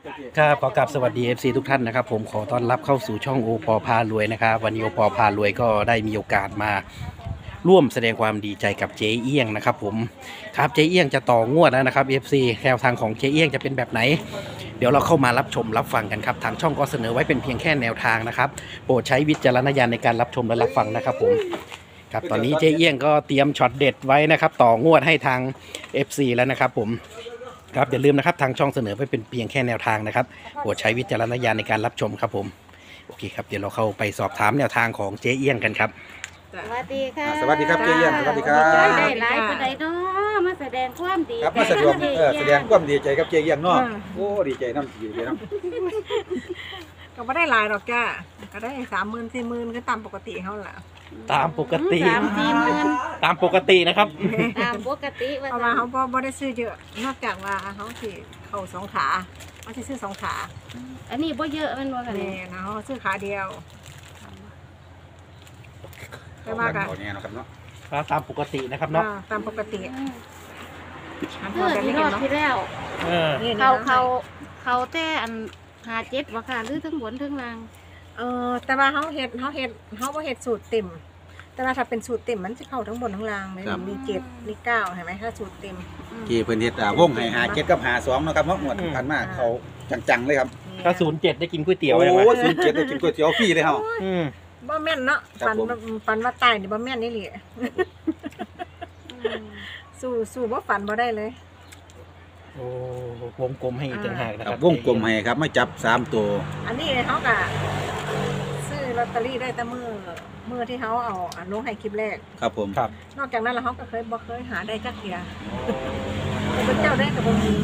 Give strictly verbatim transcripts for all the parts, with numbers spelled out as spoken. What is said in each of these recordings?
ครับขอกราบสวัสดี เอฟ ซี ทุกท่านนะครับผมขอต้อนรับเข้าสู่ช่องโอปอพารวยนะครับวันนี้โอปอพารวยก็ได้มีโอกาสมาร่วมแสดงความดีใจกับเจ๊เอี้ยงนะครับผมครับเจ๊เอี้ยงจะต่องวดแล้วนะครับ เอฟ ซี แนวทางของเจ๊เอี้ยงจะเป็นแบบไหนเดี๋ยวเราเข้ามารับชมรับฟังกันครับทางช่องก็เสนอไว้เป็นเพียงแค่แนวทางนะครับโปรดใช้วิจารณญาณในการรับชมและรับฟังนะครับผมครับตอนนี้เจ๊เอี้ยงก็เตรียมช็อตเด็ดไว้นะครับต่องวดให้ทาง เอฟ ซี แล้วนะครับผมครับอย่าลืมนะครับทางช่องเสนอไว้เป็นเพียงแค่แนวทางนะครับโปรดใช้วิจารณญาณในการรับชมครับผมโอเคครับเดี๋ยวเราเข้าไปสอบถามแนวทางของเจ๊เอี้ยงกันครับสวัสดีค่ะสวัสดีครับเจ๊เอี้ยงสวัสดีครับได้หลายคนใดเนาะมาแสดงความดีครับมาแสดงเออแสดงความดีใจกับเจ๊เอี้ยงเนาะอืมโอ้ดีใจน้ำดีใจน้ก็ไม่ได้หลายหรอกจ้าก็ได้สามหมื่นสี่หมื่นก็ตามปกติเขาแหละตามปกติสามสี่หมื่นตามปกตินะครับตามปกติว่าเพราะว่าเขาบ่บ่ได้ซื้อเยอะนอกจากว่าเขาสิเข้าสองขาเขาจะซื้อสองขาอันนี้บ่เยอะมันว่ากันเนี่นี่ยนะเขาซื้อขาเดียวำแต่ว่าก็เขาเนี่ยนะครับเนาะตามปกตินะครับเนาะอ่าตามปกติอืมอันเอพออจะที่ไม่รเห็อน บเนาะที่แล้วเออนี่เขานะเขาเขาแต่อันหาเจ็ดว่าค่ะหรือทั้งบนทั้งล่างเออแต่ว่าเขาเฮ็ดเขาเฮ็ดเขาบ่เฮ็ดสูตรเต็ม แต่ว่าถ้าเป็นสูตรเต็มมันจะเข้าทั้งบนทั้งล่างเลยมีเจ็ดมีเก้าเห็นไหมถ้าสูตรเต็มอืมที่เพิ่นเฮ็ดอ่าวงให้หาเจ็ดกับหาสองเนาะครับเนาะหมวดผ่านมาเขาจังๆเลยครับถ้าศูนย์เจ็ดได้กินก๋วยเตี๋ยวโอ้ใช่ไหมศูนย์เจ็ดได้กินก๋วยเตี๋ยวฟรีเลยเฮาอืมบ่แม่นเนาะครับฟันผมฟันว่าตายนี่บ่แม่นนี่แหละอืมสู้สู้บ่ฝันบ่ได้เลยโอ้วงกลมให้อีกต่างหากนะคครัรับบ วงกลมให้ครับมาจับสามตัวอันนี้เขาก็ซื้อลอตเตอรี่ได้แต่มือมือที่เขาเอาอันลงให้คลิปแรกครับผมครับนอกจากนั้นแล้วเขาก็เคยบ่เคยหาได้จักเทียแต่เป็นเจ้าได้กับบ่มี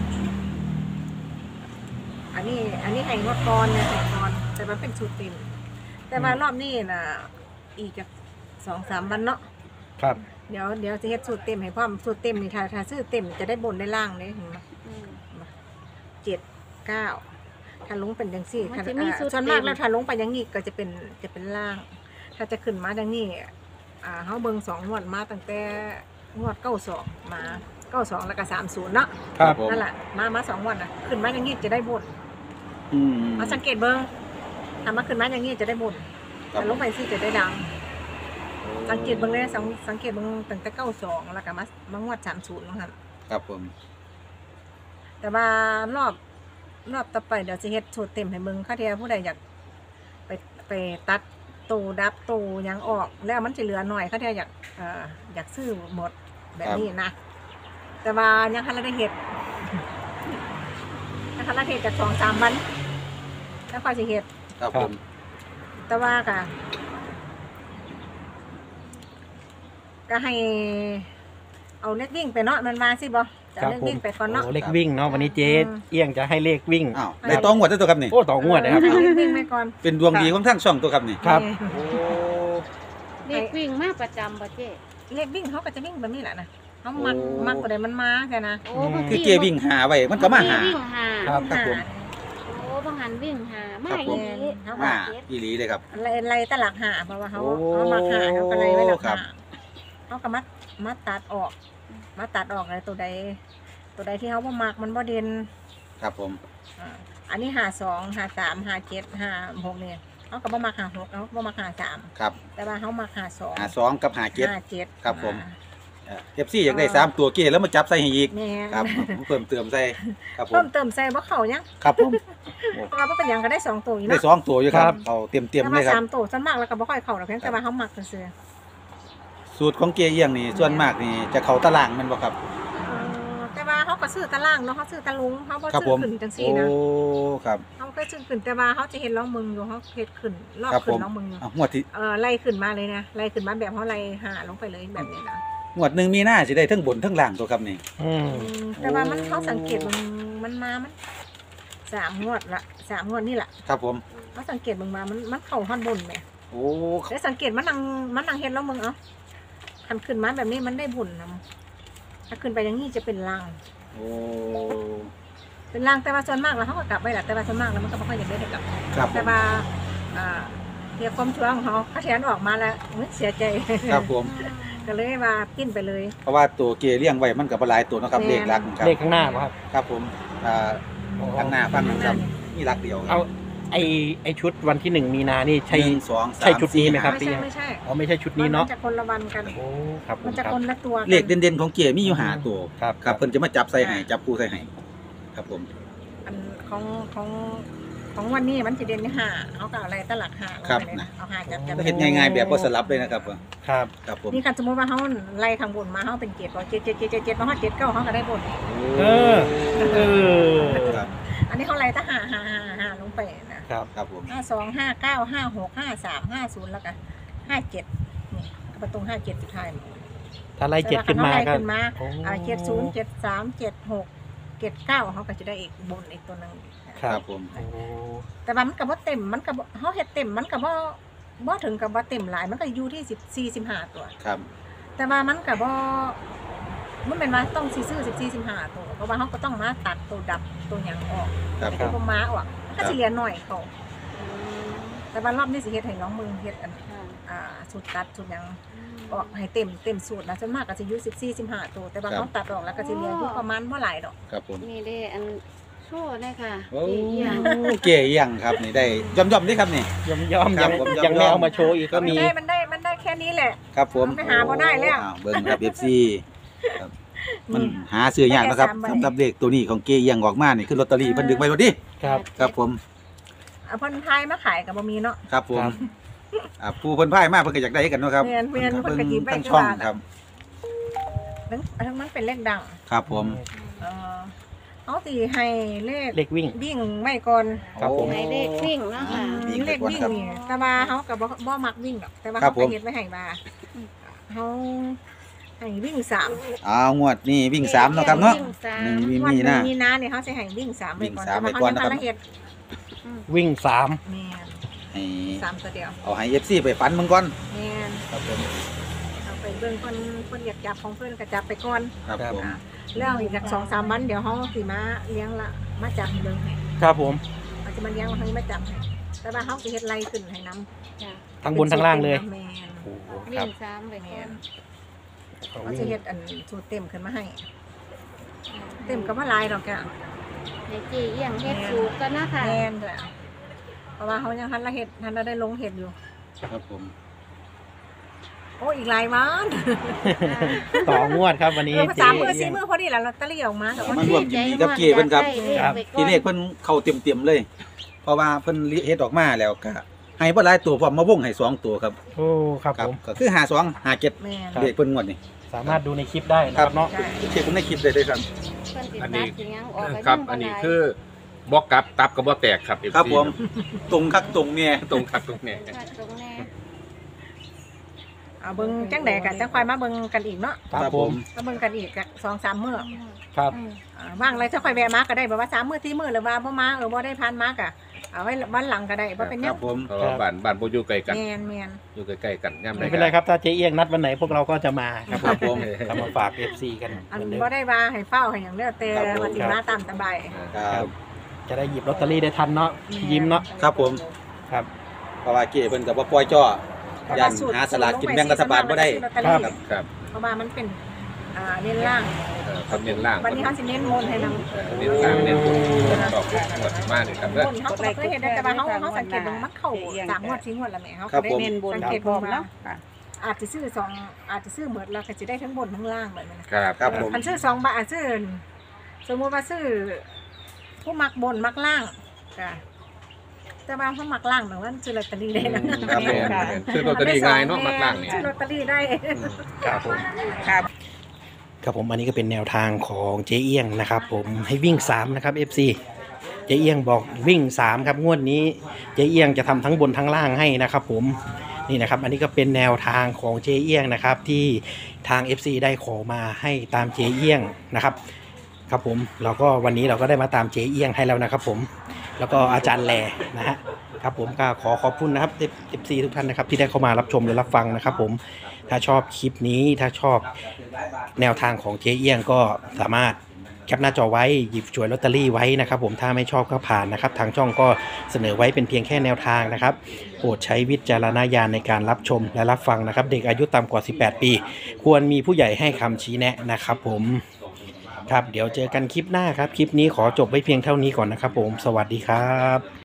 อันนี้ อันนี้ให้งวดก่อนเนี่ยให้ก่อนแต่มันเป็นสูตรเต็มแต่ว่ารอบนี้น่ะ อีกจากสองสามวันเนาะครับเดี๋ยวเดี๋ยวจะเฮ็ดสูตรเต็มให้พร้อมสูตรเต็มนี่ถ้าถ้าซื้อเต็มจะได้บนได้ล่างเลยเห็นไหมอืมเจ็ดเก้าถ้าลงเป็นอย่างสี่มันถ้าจะมีอ่าสูตรส่วนมากเต็มแล้วถ้าลงไปอย่างนี้ก็จะเป็นจะเป็นล่าง ถ้าจะขึ้นมาอย่างนี้อ่าเขาเบิ่งสองงวดมาตั้งแต่งวดเก้าสองมาเก้าสองแล้วก็สามศูนย์เนาะครับผมนั่นแหละมามาสองงวดน่ะขึ้นมาอย่างนี้จะได้บนอืมมาสังเกตเบิ่งถ้ามาขึ้นมาอย่างนี้จะได้บนครับถ้าลงไปสิจะได้ดัง สังเกตเบิ่งเลยสังสังเกตเบิ่งตั้งแต่เก้าสองแล้วก็มามางวดสามศูนย์นะครับครับผมแต่ว่ารอบรอบต่อไปเดี๋ยวจะเฮ็ดสูตรเต็มให้เบิ่งข้าเทียผู้ใดอยากไปไปตัดตูดับตูหยังออก แล้วมันจะเหลือหน่อยข้าเทียอยากเอ่ออยากซื้อหมดแบบนี้นะแต่ว่ายังคันละได้เฮ็ดยังคันละเฮ็ดจากสองสามวันแล้วค่อยสิเฮ็ดครับผมแต่ว่าก็ก็ให้เอาเล็กวิ่งไปเนาะมันมาสิบ่จะเอาเล็กวิ่งไปก่อนเนาะโอ้เลขวิ่งเนาะวันนี้เจ๊เอี้ยงจะให้เลขวิ่งอ้าวได้ต้องหมวดได้ตัวครับนี่โอ้ต่องวดนะครับเออให้เล็กวิ่งไปก่อนเป็นดวงดีของทั้งช่องตัวครับนี่ครับโอ้เด็กวิ่งมาประจำบ่เจ๊เล็กวิ่งเขาก็จะวิ่งแบบนี้แหละนะเขามักมักกว่าใดมันมาแค่นะโอ้บางคือทีเกวิ่งหาไว้มันก็มาหาวิ่งหาครับครับผมโอ้บางหันวิ่งหามาครับผอีมนี้เขามามาอีหลีเลยครับไล่ไล่ตลักหาเพราะว่าเขาโอ้เขามาหาเขาก็ไล่ไว้หลักครัหาบเขาก็มัดมัดตัดออก มาตัดออกอะไรตัวใด ตัวใดที่เขาบ่มักมันบ่เด่นครับผมอ่าอันนี้หาสองหาสามหาเจ็ดหาหกเนี่ยเขาก็บ่มักหาหกเขาบ่มักหาสามครับแต่ว่าเขามักหาสองหาสองกับหาเจ็ดหาเจ็ดครับผมอ่าเอฟซีอยากได้สามตัวเกแล้วมาจับใส่ให้อีกแม่ครับผมเพิ่มเติมใส่ครับผเพิ่มมเติมใส่บ่เข้ายังครับผมแต่ว่าบ่เป็นหยังก็ได้สองตัวอยู่ได้เนาะสองตัวอยู่คครัรับบ เอาเตรียมเตรียมแต่เลว่ายครับสามตัวส่วนมากแล้วก็บ่ค่อยเข้าหรอกเพียงแต่ว่าเขามักซื่อสูตรของเกเอียงนี่ส่วนมากนี่จะเข้าตารางแมันบ่ครับๆเออแต่ว่าเขาก็ซื้อตารางเนาะเขาซื้อตะลุงเขาบ่ครับซื้ผอมขึ้นจังซี่โอ้นะครับ เขาเคยซื้อขึ้นแต่ว่าเขาจะเห็นร้องมึงอยู่เขาเฮ็ดขึ้นรอบครับขึ้ผนมร้องมึงอยู่อ่ะงวดที่เออไล่ขึ้นมาเลยนะไล่ขึ้นมาแบบเขาไล่หาลงไปเลยแบบนี้นะงวดหนึ่งมีหน้าสิได้ทั้งบนทั้งล่างตัวครับนี่อืมอืมแต่ว่ามันเขาสังเกตมันมันมามันสามงวดละสามงวดนี่แหละครับผมเขาสังเกตมึงมามันมันเข้าฮอดบนแหมโอ้แล้วสังเกตมันนั่งมันนั่งเฮ็ดแล้วมึงเอ้าคันขึ้นมาแบบนี้มันได้บุญนะถ้าขึ้นไปอย่างนี้จะเป็นลางโอ้เป็นลางแต่ว่าส่วนมากแล้วเขาก็กลับไปแหละแต่ว่าส่วนมากแล้วมันก็ไม่ค่อยอยากได้กลับครับผแต่มว่าอ่าเทียบความชั่วของเขาเขาแทนออกมาแล้วอุ๊ยเสียใจครับผมก็เลยว่าปิ้นไปเลยเพราะว่าตัวเกเลี้ยงไว้มันกับหลายตัวเนาะครับแม่นเลขหลักครับเลขข้างหน้าป่ะครับครับผมอ่าข้างหน้าฟังนะครับนี่รักเดียวครัเอาบไอไอชุดวันที่หนึ่งมีนานี่ใช่หนึ่งสองสามใช่ชุดนี้ไหมครับไม่ใช่ไม่ใช่อ๋อไม่ใช่ชุดนี้เนาะมัจะคนละวันกันโอ้ครับผมันมจะครับคนละตัวกัเลขเด่นๆของเกียร์มีอยู่หาตัวครับครับเพิ่นจะมาจับใส่ให้จับคู่ใส่ให้ครับผมอันของของของวันนี้มันจะเด่นที่ห้าเขาก็เอาอะไรตลักห้าลงไปเลยนะเอาห้าจับจับเฮ็ดง่ายๆแบบบ่สลับเลยนะครับครับครับผมนี่คันสมมติว่าเขาไล่ข้างบนมาเขาเป็นเจ็ดร้อยเจ็ดเจ็ดเจ็ดเจ็ดเจ็ดมาเขาเจ็ดเก้าเขาก็ได้บนเออเออครับอันนี้เขาไล่ตั้งห้าห้าห้าห้าลงไปนะครับครับผมห้าสองห้าเก้าห้าหกห้าสามห้าศูนย์แล้วก็ห้าเจ็ดนี่ประตูห้าเจ็ดสุดท้ายถ้าไล่เจ็ดขึ้นมาแต่ว่ก็เขไล่ขึ้นมาโอ้อ่าเจ็ดศูนย์เจ็ดสามเจ็ดหกเจ็ดเก้าเขาก็จะได้อีกบนอีกตัวหนึ่งครับผมโอ้แต่ว่ามันก็บ่เต็มมันก็บ่เฮาเฮ็ดเต็มมันก็บ่บ่ถึงกับว่าเต็มหลายมันก็อยู่ที่สิบสี่ สิบห้าตัวครับแต่ว่ามันก็บ่มันเป็นว่าต้องสิซื้อสิบสี่ สิบห้าตัวเพราะว่าเฮาก็ต้องมาตัดตัวดับตัวหยังออกครับตัวบ่มาออกมันก็สิเหลือน้อยเขาแต่ว่ารอบนี้สิเฮ็ดให้น้องมึงเฮ็ดอันค่ะอ่าสูตรตัดสูตรหยังออกให้เต็มเต็มสูตรนะส่วนมากก็สิอยู่สิบสี่ สิบห้าตัวแต่ว่าเฮาตัดออกแล้วก็สิเหลืออยู่ประมาณบ่หลายดอกครับผมนี่ได้อันโชว์ได้ค่ะโอ้เกี่ยงเก๋ยังครับนี่ได้ย่อมๆนี่ครับนี่ยอมยอมครัยับงผมยังไม่ยอมเอามาโชว์อีกก็มันมีได้มันได้มันได้แค่นี้แหละครับผมมันไปหาบ่ได้แล้วอ้าวเบิ่งครับ เอฟ ซี ครับมันหาซื้อยากนะครับได้แค่สามใบสำหรับเลขตัวนี้ของเก๋ยังออกมานี่คือลอตเตอรี่เพิ่นดึงไว้รถดิครับครับผมเอาเพิ่นทายมาขายก็บ่มีเนาะครับผมครับอ่าผู้เพิ่นพ่ายมาเพิ่นก็อยากได้กันเนาะครับเรียนเรียนเพิ่นก็หยิบไว้ทั้งที่ช่องบ้านอะครับทั้งทั้งมันเป็นเลขดังครับผมเออเอาตีให้เลขเลขวิ่งวิ่งไม่ก่อนครับผมในเลขวิ่งเนาะค่ะวิ่งเลไปขก่อนวิ่งครับนี่แต่ว่าเขากับบ่บ่มักวิ่งหรอกแต่ว่าครัเขาบผมไปเฮ็ดไว้ให้มาเขาให้วิ่งสามอ้าวงวดนี้วิ่งสามเนาะครับเนาะวิ่งสามหนึ่งมีวันมีหนึ่นะงมีนาเนี่ยเขาจะให้วิ่งสามไปก่อนวิ่งสามแต่ว่าไปก่อนเขานะครับยังพันละเฮ็ดวิ่งสามแม่นให้สามตัวเดียวเอาให้ เอฟ ซี ไปฝันมึงก่อนแม่นครับผมเอาไปเบิ่งเพิ่นเพิ่นอยากจับของเพิ่นก็จับไปก่อนครับผมอ่ะแล้วอีกสักสองสามวันเดี๋ยวเขาสิมาเลี้ยงละมาจับเบิ่งให้ครับผมมันจะมาเลี้ยงให้มาจับให้แต่ว่าเขาสิเฮ็ดไล่ขึ้นให้น้ำจ้ะทั้งบนทั้งล่างเลยแม่นโอ้โหควิ่รับงสามไปก่อนเขาจะเฮ็ดอันสูตรเต็มขึ้นมาให้ เต็มก็บ่หลายดอกจ้ะในเจีเอียงเฮ็ดสูตรกันเนาะค่ะแม่นจ้ะเพราะว่าเขายังทันละเฮ็ดทันละได้ลงเฮ็ดอยู่ครับผมโอ้อีกหลายวันต่องวดครับวันนี้เออสามมื้อเจ๊สี่มื้อพอดีแล้วลอตเตอรี่ออกมาแต่ว่ามันร่วมยินดีกับเก๋เพิ่นครับครับทีเลขเพิ่นเข้าเต็มๆเลย เพราะว่าเพิ่นเฮ็ดออกมาแล้วก็ให้บ่หลายตัวพร้อมมาวงให้สองตัวครับโอ้ครับผมก็คือห้าสองห้าเจ็ดแม่นครับเลขเพิ่นงวดนี่สามารถดูในคลิปได้นะครับเนาะใช่เช็คเพิ่นในคลิปได้เลยครับเพิ่นสิอันตันี้ดสิยังออกไปครับยังอันนี้ได้คือบอกกลับตับกับบ่แตกครับ เอฟซีครับผมตรงคักตรงเนี่ยตรงครับตรงเนี้ยค่ะตรงแน่เอาเบิ่งจังได๋ก็จังค่อยมาเบิ่งกันอีกเนาะครับผมมาเบิ่งกันอีกจักสองสามมื้อครับอืมอ่าว่างอะไรจะค่อยแวะมาก็ได้แบบว่าสามมื้อสี่มื้อหรือว่าบ่มาเออบ่ได้ผ่านมาก็เอาไว้วันหลังก็ได้บ่เป็นหคยัรังบผมเพราะว่าบ้านบ้านบ่อยู่ไกลกันแม่นแม่นอยู่ใกล้ๆกันย่ำไม่เป็นไรครับถ้าเจ๊เอียงนัดวันไหนพวกเราก็จะมาครับครับผมทำมาฝาก เอฟ ซี กันอันเหมือนเดิมบ่ได้ว่าให้เฝ้าให้หยังเด้อแต่ครับผมว่าสิมาตามสบายครับจะได้หยิบลอตเตอรี่ได้ทันเนาะยิ้มเนาะครับผมครับเพราะว่าเก๋เพิ่นก็บ่ปล่อยจ้อยันหาสลากกินแบ่งรัฐบาลบ่ได้ครับครับเพราะว่ามันเป็นอ่าเน้นล่างเอ่อครับเน้นล่างวันนี้เขาสิเน้นบนให้นำเอ่อเน้นล่างเน้นบนชอบหมดมากเลยครับเด้อบนเขาก็เคยเห็นได้แต่ว่าเขาเขาสังเกตว่ามันเข้าสามงวดสี่งวดแล้วแหม่เขาก็ได้เน้นบนสังเกตว่าอาจจะซื้อสองอาจจะซื้อหมดแล้วก็จะได้ทั้งบนทั้งล่างแบบนี้นะครับครับผมอันซื้อสองบาทซื้อสมมติว่าซื้อผู้มักบนมักล่างจ้ะแต่ว่าผู้มักล่างเหมือนว่าซื้อลอตเตอรี่ได้นะครับผมซื้อลอตเตอรี่ง่ายเนาะมักล่างเนี่ยซื้อลอตเตอรี่ได้ครับผมครับผมอันนี้ก็เป็นแนวทางของเจ๊เอียงนะครับผมให้วิ่งสามนะครับ เอฟ ซี เจ๊เอียงบอกวิ่งสามครับงวดนี้เจ๊เอียงจะทำทั้งบนทั้งล่างให้นะครับผมนี่นะครับอันนี้ก็เป็นแนวทางของเจ๊เอียงนะครับที่ทาง เอฟ ซี ได้ขอมาให้ตามเจ๊เอียงนะครับครับผมเราก็วันนี้เราก็ได้มาตามเจ๊เอียงให้แล้วนะครับผมแล้วก็อาจารย์แหล่นะฮะครับผมก็ขอขอบคุณนะครับ เอฟ ซี ทุกท่านนะครับที่ได้เข้ามารับชมและรับฟังนะครับผมถ้าชอบคลิปนี้ถ้าชอบแนวทางของเจ๊เอียงก็สามารถแคปหน้าจอไว้หยิบฉวยลอตเตอรี่ไว้นะครับผมถ้าไม่ชอบก็ผ่านนะครับทางช่องก็เสนอไว้เป็นเพียงแค่แนวทางนะครับโปรดใช้วิจารณญาณในการรับชมและรับฟังนะครับเด็กอายุต่ำกว่าสิบแปดปีควรมีผู้ใหญ่ให้คำชี้แนะนะครับผมครับเดี๋ยวเจอกันคลิปหน้าครับ คลิปนี้ขอจบไว้เพียงเท่านี้ก่อนนะครับผมสวัสดีครับ